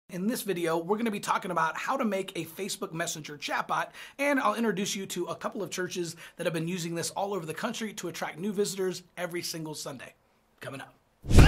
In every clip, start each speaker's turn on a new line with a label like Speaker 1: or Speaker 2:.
Speaker 1: In this video, we're going to be talking about how to make a Facebook Messenger chatbot, and I'll introduce you to a couple of churches that have been using this all over the country to attract new visitors every single Sunday. Coming up.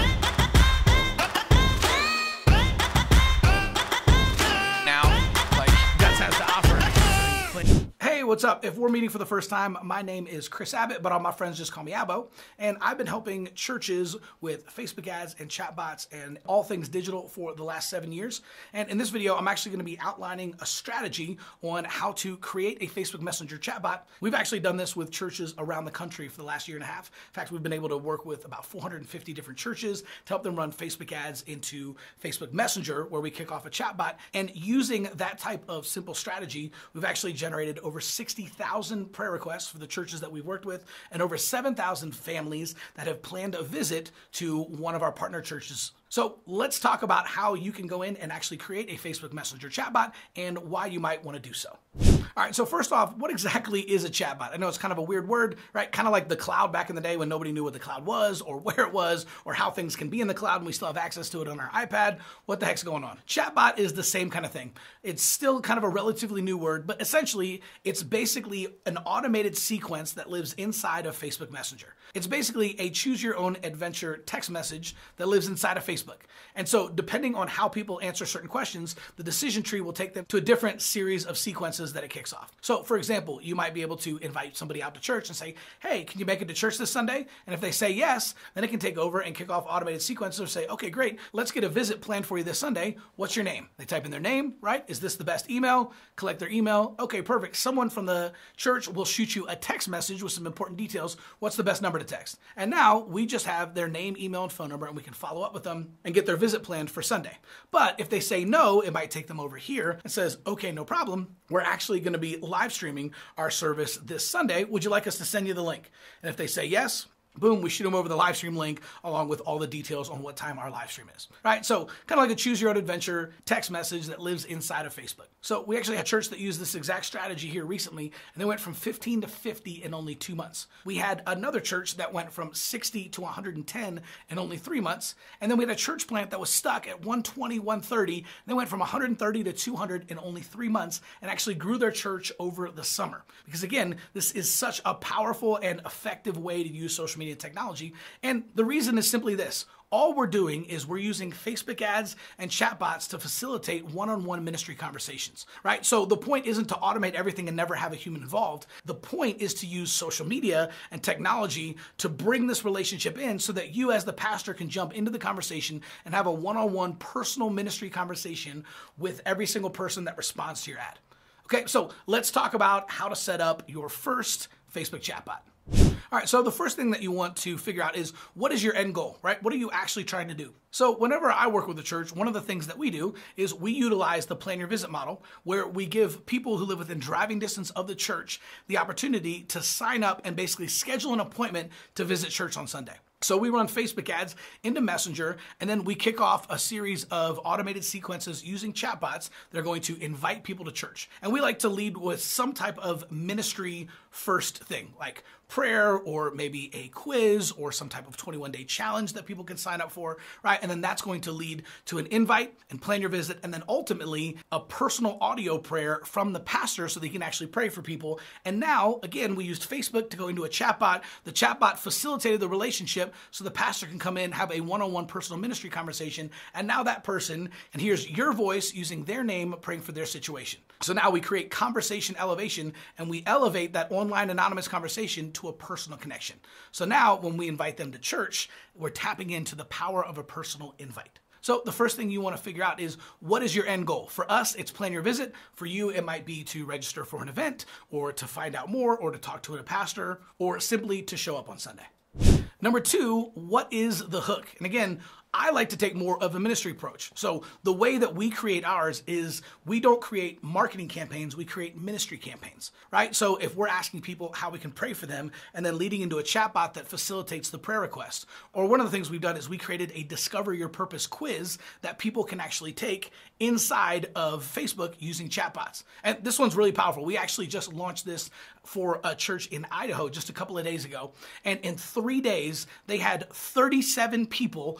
Speaker 1: Hey, what's up? If we're meeting for the first time, my name is Chris Abbott, but all my friends just call me Abbo, and I've been helping churches with Facebook ads and chatbots and all things digital for the last 7 years. And in this video, I'm actually going to be outlining a strategy on how to create a Facebook Messenger chatbot. We've actually done this with churches around the country for the last year and a half. In fact, we've been able to work with about 450 different churches to help them run Facebook ads into Facebook Messenger, where we kick off a chatbot. And using that type of simple strategy, we've actually generated over 60,000 prayer requests for the churches that we've worked with, and over 7,000 families that have planned a visit to one of our partner churches. So let's talk about how you can go in and actually create a Facebook Messenger chatbot and why you might want to do so. All right, so first off, what exactly is a chatbot? I know it's kind of a weird word, right? Kind of like the cloud back in the day when nobody knew what the cloud was or where it was or how things can be in the cloud and we still have access to it on our iPad. What the heck's going on? Chatbot is the same kind of thing. It's still kind of a relatively new word, but essentially it's basically an automated sequence that lives inside of Facebook Messenger. It's basically a choose your own adventure text message that lives inside of Facebook. And so depending on how people answer certain questions, the decision tree will take them to a different series of sequences that it kicks off. So for example, you might be able to invite somebody out to church and say, hey, can you make it to church this Sunday? And if they say yes, then it can take over and kick off automated sequences or say, okay, great, let's get a visit planned for you this Sunday. What's your name? They type in their name, right? Is this the best email? Collect their email. Okay, perfect. Someone from the church will shoot you a text message with some important details. What's the best number to text? And now we just have their name, email, and phone number, and we can follow up with them and get their visit planned for Sunday. But if they say no, it might take them over here and says, okay, no problem. We're actually going to be live streaming our service this Sunday. Would you like us to send you the link? And if they say yes, boom, we shoot them over the live stream link along with all the details on what time our live stream is, right? So kind of like a choose your own adventure text message that lives inside of Facebook. So we actually had a church that used this exact strategy here recently, and they went from 15 to 50 in only 2 months. We had another church that went from 60 to 110 in only 3 months. And then we had a church plant that was stuck at 120, 130. And they went from 130 to 200 in only 3 months and actually grew their church over the summer. Because again, this is such a powerful and effective way to use social media technology. And the reason is simply this. All we're doing is we're using Facebook ads and chatbots to facilitate one-on-one ministry conversations, right? So the point isn't to automate everything and never have a human involved. The point is to use social media and technology to bring this relationship in so that you as the pastor can jump into the conversation and have a one-on-one personal ministry conversation with every single person that responds to your ad. Okay, so let's talk about how to set up your first Facebook chatbot. All right, so the first thing that you want to figure out is what is your end goal, right? What are you actually trying to do? So whenever I work with a church, one of the things that we do is we utilize the plan your visit model, where we give people who live within driving distance of the church the opportunity to sign up and basically schedule an appointment to visit church on Sunday. So we run Facebook ads into Messenger, and then we kick off a series of automated sequences using chatbots that are going to invite people to church. And we like to lead with some type of ministry first thing, like prayer or maybe a quiz or some type of 21-day challenge that people can sign up for, right? And then that's going to lead to an invite and plan your visit, and then ultimately a personal audio prayer from the pastor so they can actually pray for people. And now, again, we used Facebook to go into a chatbot. The chatbot facilitated the relationship so the pastor can come in, have a one-on-one personal ministry conversation, and now that person, and here's your voice using their name, praying for their situation. So now we create conversation elevation, and we elevate that online anonymous conversation to a personal connection. So now when we invite them to church, we're tapping into the power of a personal invite. So the first thing you want to figure out is, what is your end goal? For us, it's plan your visit. For you, it might be to register for an event or to find out more or to talk to a pastor or simply to show up on Sunday. Number two, what is the hook? And again, I like to take more of a ministry approach. So the way that we create ours is we don't create marketing campaigns, we create ministry campaigns, right? So if we're asking people how we can pray for them and then leading into a chatbot that facilitates the prayer request, or one of the things we've done is we created a Discover Your Purpose quiz that people can actually take inside of Facebook using chatbots. And this one's really powerful. We actually just launched this for a church in Idaho just a couple of days ago. And in 3 days, they had 37 people who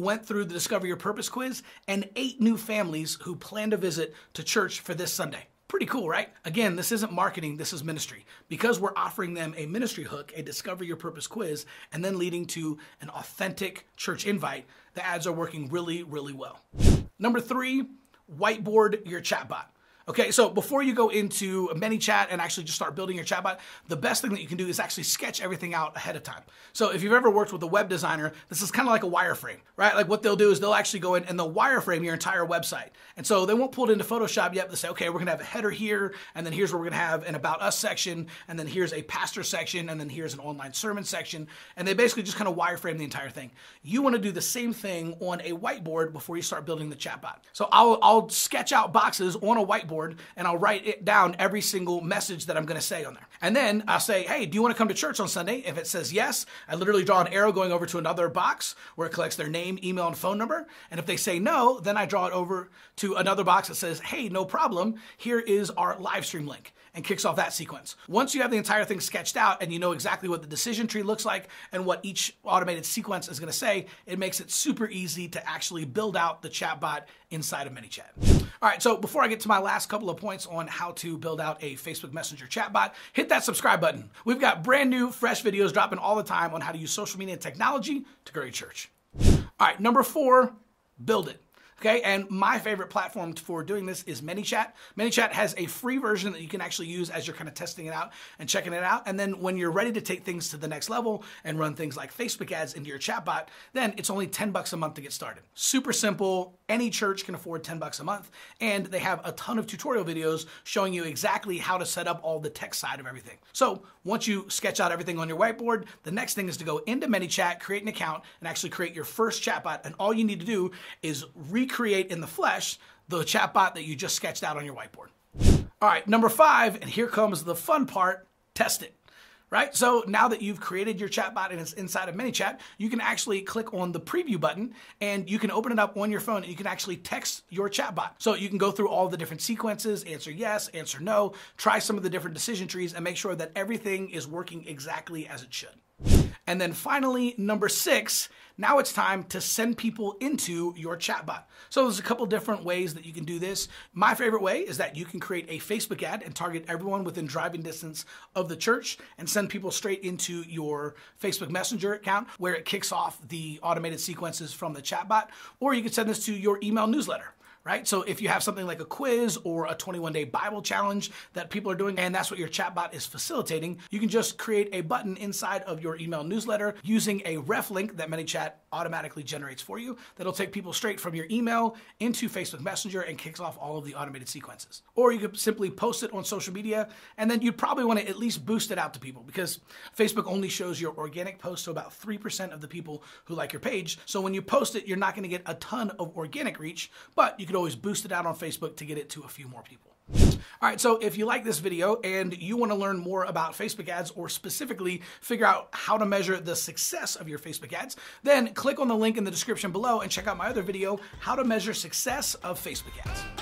Speaker 1: went through the Discover Your Purpose quiz and 8 new families who plan to visit to church for this Sunday. Pretty cool, right? Again, this isn't marketing, this is ministry. Because we're offering them a ministry hook, a Discover Your Purpose quiz, and then leading to an authentic church invite, the ads are working really, really well. Number 3, whiteboard your chatbot. Okay, so before you go into ManyChat and actually just start building your chatbot, the best thing that you can do is actually sketch everything out ahead of time. So if you've ever worked with a web designer, this is kind of like a wireframe, right? Like what they'll do is they'll actually go in and they'll wireframe your entire website. And so they won't pull it into Photoshop yet, but they say, okay, we're gonna have a header here, and then here's where we're gonna have an About Us section, and then here's a pastor section, and then here's an online sermon section. And they basically just kind of wireframe the entire thing. You wanna do the same thing on a whiteboard before you start building the chatbot. So I'll sketch out boxes on a whiteboard, and I'll write it down every single message that I'm going to say on there. And then I'll say, hey, do you want to come to church on Sunday? If it says yes, I literally draw an arrow going over to another box where it collects their name, email, and phone number. And if they say no, then I draw it over to another box that says, hey, no problem. Here is our live stream link, and kicks off that sequence. Once you have the entire thing sketched out and you know exactly what the decision tree looks like and what each automated sequence is going to say, it makes it super easy to actually build out the chatbot inside of ManyChat. All right, so before I get to my last couple of points on how to build out a Facebook Messenger chatbot, hit that subscribe button. We've got brand new, fresh videos dropping all the time on how to use social media and technology to grow your church. All right, number 4, build it. Okay, and my favorite platform for doing this is ManyChat. ManyChat has a free version that you can actually use as you're kind of testing it out and checking it out. And then when you're ready to take things to the next level and run things like Facebook ads into your chatbot, then it's only $10 a month to get started. Super simple. Any church can afford $10 a month. And they have a ton of tutorial videos showing you exactly how to set up all the tech side of everything. So once you sketch out everything on your whiteboard, the next thing is to go into ManyChat, create an account, and actually create your first chatbot. And all you need to do is recreate in the flesh the chatbot that you just sketched out on your whiteboard. All right, number 5, and here comes the fun part, test it. Right? So now that you've created your chatbot and it's inside of ManyChat, you can actually click on the preview button and you can open it up on your phone and you can actually text your chatbot. So you can go through all the different sequences, answer yes, answer no, try some of the different decision trees and make sure that everything is working exactly as it should. And then finally, number 6, now it's time to send people into your chatbot. So there's a couple different ways that you can do this. My favorite way is that you can create a Facebook ad and target everyone within driving distance of the church and send people straight into your Facebook Messenger account where it kicks off the automated sequences from the chatbot. Or you can send this to your email newsletter. Right? So if you have something like a quiz or a 21-day Bible challenge that people are doing, and that's what your chatbot is facilitating, you can just create a button inside of your email newsletter using a ref link that ManyChat automatically generates for you that'll take people straight from your email into Facebook Messenger and kicks off all of the automated sequences. Or you could simply post it on social media, and then you'd probably want to at least boost it out to people because Facebook only shows your organic posts to about 3% of the people who like your page. So when you post it, you're not going to get a ton of organic reach, but you could always boost it out on Facebook to get it to a few more people. All right, so if you like this video and you want to learn more about Facebook ads or specifically figure out how to measure the success of your Facebook ads, then click on the link in the description below and check out my other video, How to Measure Success of Facebook Ads.